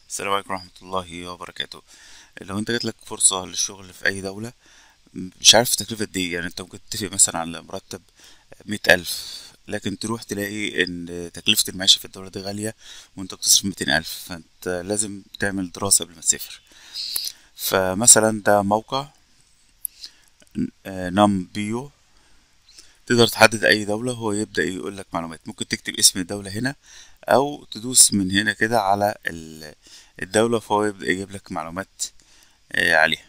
السلام عليكم ورحمة الله وبركاته. لو انت جاتلك فرصة للشغل في أي دولة، مش عارف التكلفة قد ايه. يعني انت ممكن تتفق مثلا على مرتب 100,000، لكن تروح تلاقي ان تكلفة المعيشة في الدولة دي غالية وانت بتصرف 200,000. فانت لازم تعمل دراسة قبل ما تسافر. فمثلا ده موقع نام بيو. تقدر تحدد أي دولة، هو يبدأ يقولك معلومات. ممكن تكتب اسم الدولة هنا أو تدوس من هنا كده على الدولة، فهو يبدأ يجيب لك معلومات عليها.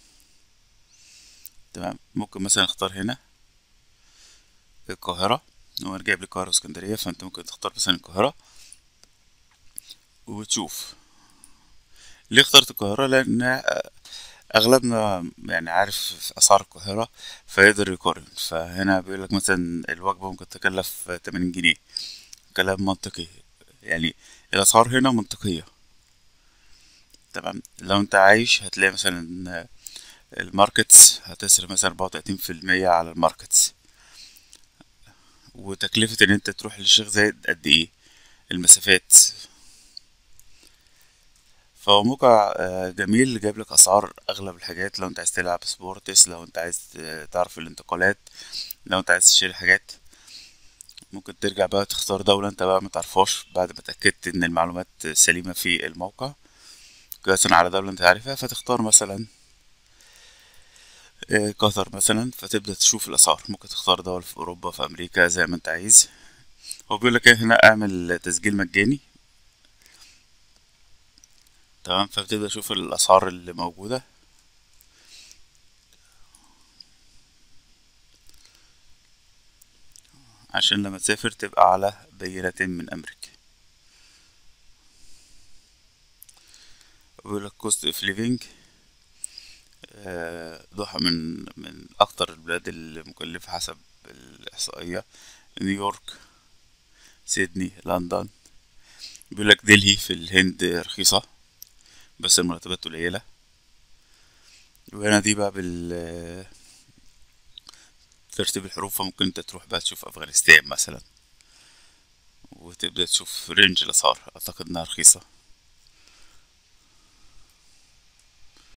تمام، ممكن مثلا اختار هنا القاهرة. هو جايب لي القاهرة واسكندرية، فانت ممكن تختار مثلا القاهرة وتشوف. ليه اخترت القاهرة؟ لأن أغلبنا يعني عارف أسعار القاهرة، فيقدر يقارن. فهنا بيقول لك مثلا الوجبة ممكن تكلف 80 جنيه. كلام منطقي يعني، الأسعار هنا منطقية. تمام، لو انت عايش هتلاقي مثلا الماركتس هتصرف مثلا 34% على الماركتس. وتكلفة ان انت تروح للشيخ زايد قد ايه، المسافات. فهو موقع جميل، جايب لك اسعار اغلب الحاجات. لو انت عايز تلعب سبورتس، لو انت عايز تعرف الانتقالات، لو انت عايز تشتري حاجات. ممكن ترجع بقى تختار دولة انت بقى متعرفهاش بعد ما اتأكدت ان المعلومات سليمة في الموقع. مثلا على دولة انت عارفها، فتختار مثلا قطر مثلا، فتبدأ تشوف الأسعار. ممكن تختار دولة في أوروبا، في أمريكا، زي ما انت عايز. هو بيقول لك هنا اعمل تسجيل مجاني. تمام، فبتبدأ تشوف الأسعار اللي موجودة عشان لما تسافر تبقى على بينة من أمريكا. بيقول لك cost of living. دوحة من أكتر البلاد المكلفة حسب الإحصائية. نيويورك، سيدني، لندن. بيقول لك دلهي في الهند رخيصة بس المرتبات قليلة. وهنا دي بقى ترتيب الحروف. فممكن انت تروح بقى تشوف أفغانستان مثلا، وتبدأ تشوف رينج الأسعار. أعتقد إنها رخيصة.